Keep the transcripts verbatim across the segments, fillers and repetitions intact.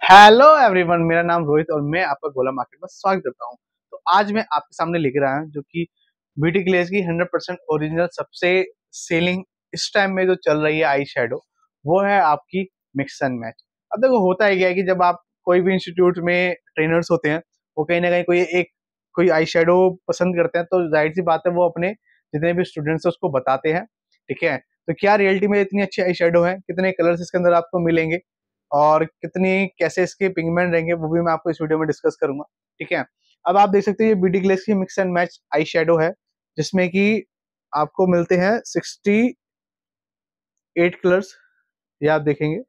Hello everyone, मेरा नाम रोहित और मैं आपका गोला मार्केट में स्वागत करता हूं। तो आज मैं आपके सामने लेकर आया हूं जो कि ब्यूटी ग्लेज की हंड्रेड परसेंट ओरिजिनल सबसे सेलिंग इस टाइम में जो चल रही है आई शेडो, वो है आपकी मिक्स एंड मैच। अब देखो होता है क्या है कि जब आप कोई भी इंस्टीट्यूट में ट्रेनर्स होते हैं, वो कहीं ना कहीं कोई एक कोई आई शेडो पसंद करते हैं, तो जाहिर सी बात है वो अपने जितने भी स्टूडेंट्स हैं उसको बताते हैं। ठीक है, तो क्या रियलिटी में इतनी अच्छी आई शेडो है, कितने कलर्स इसके अंदर आपको मिलेंगे और कितनी कैसे इसके पिगमेंट रहेंगे, वो भी मैं आपको इस वीडियो में डिस्कस करूंगा। ठीक है, अब आप देख सकते हैं ये ब्यूटी ग्लेस की mix and match eye shadow है, जिसमें कि आपको मिलते हैं सिक्सटी एट कलर्स। ये आप देखेंगे।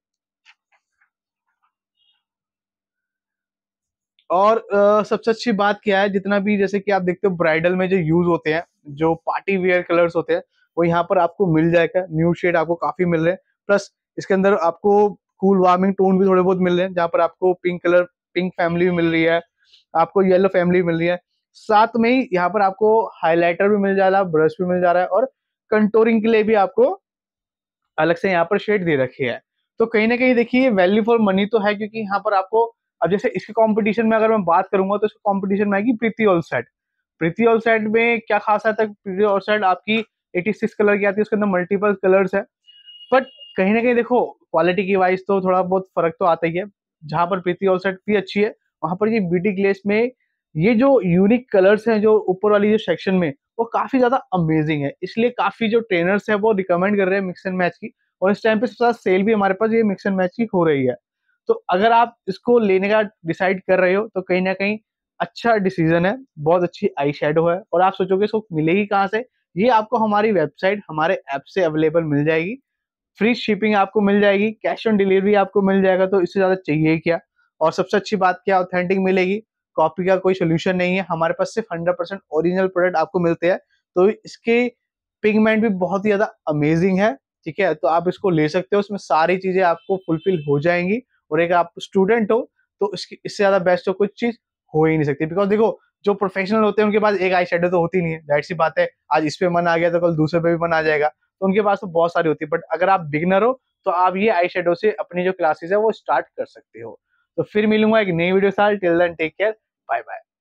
और अ, सबसे अच्छी बात क्या है, जितना भी जैसे कि आप देखते हो ब्राइडल में जो यूज होते हैं, जो पार्टी वेयर कलर्स होते हैं, वो यहाँ पर आपको मिल जाएगा। न्यू शेड आपको काफी मिल रहे हैं, प्लस इसके अंदर आपको कूल वार्मिंग टोन भी थोड़े बहुत मिल रहे हैं, जहाँ पर आपको पिंक कलर पिंक फैमिली भी मिल रही है, आपको येलो फैमिली मिल रही है। साथ में ही यहाँ पर आपको हाईलाइटर भी मिल जा रहा है, ब्रश भी मिल जा रहा है, और कंटोरिंग के लिए भी आपको अलग से यहाँ पर शेड दे रखी है। तो कहीं ना कहीं देखिए वैल्यू फॉर मनी तो है, क्योंकि यहाँ पर आपको अब जैसे इसके कंपटीशन में अगर मैं बात करूंगा तो इसके कंपटीशन में आएगी pretty all set. Pretty all set में क्या खास आता है, प्रीति ऑल सेट आपकी छियासी कलर की आती है, उसके अंदर मल्टीपल कलर्स है। बट कहीं ना कहीं देखो क्वालिटी की वाइज तो थोड़ा बहुत फर्क तो आता ही है। जहां पर प्रीति ऑल सेट भी अच्छी है, वहां पर ये ब्यूटी ग्लेस में ये जो यूनिक कलर्स हैं जो ऊपर वाली जो सेक्शन में, वो काफी ज्यादा अमेजिंग है। इसलिए काफी जो ट्रेनर्स है वो रिकमेंड कर रहे हैं मिक्स एंड मैच की। और इस टाइम पे सबसे ज्यादा सेल भी हमारे पास ये मिक्स एंड मैच की हो रही है। तो अगर आप इसको लेने का डिसाइड कर रहे हो तो कहीं ना कहीं अच्छा डिसीजन है, बहुत अच्छी आई शेडो है। और आप सोचोगे इसको मिलेगी कहाँ से, ये आपको हमारी वेबसाइट हमारे ऐप से अवेलेबल मिल जाएगी। फ्री शिपिंग आपको मिल जाएगी, कैश ऑन डिलीवरी आपको मिल जाएगा, तो इससे ज्यादा चाहिए क्या। और सबसे अच्छी बात क्या, ऑथेंटिक मिलेगी, कॉपी का कोई सोल्यूशन नहीं है। हमारे पास सिर्फ हंड्रेड परसेंट ओरिजिनल प्रोडक्ट आपको मिलते हैं, तो इसके पिगमेंट भी बहुत ही ज्यादा अमेजिंग है। ठीक है, तो आप इसको ले सकते हो, उसमें सारी चीजें आपको फुलफिल हो जाएंगी। और एक आप स्टूडेंट हो तो इसकी इससे ज्यादा बेस्ट तो कुछ चीज हो ही नहीं सकती। बिकॉज देखो जो प्रोफेशनल होते हैं उनके पास एक आई शेडो तो होती नहीं है, जाहिर सी बात है। आज इस पे मन आ गया तो कल दूसरे पे भी मन आ जाएगा, तो उनके पास तो बहुत सारी होती है। बट अगर आप बिगनर हो तो आप ये आई शेडो से अपनी जो क्लासेस है वो स्टार्ट कर सकते हो। तो फिर मिलूंगा एक नई वीडियो साथ, till then take care, bye bye.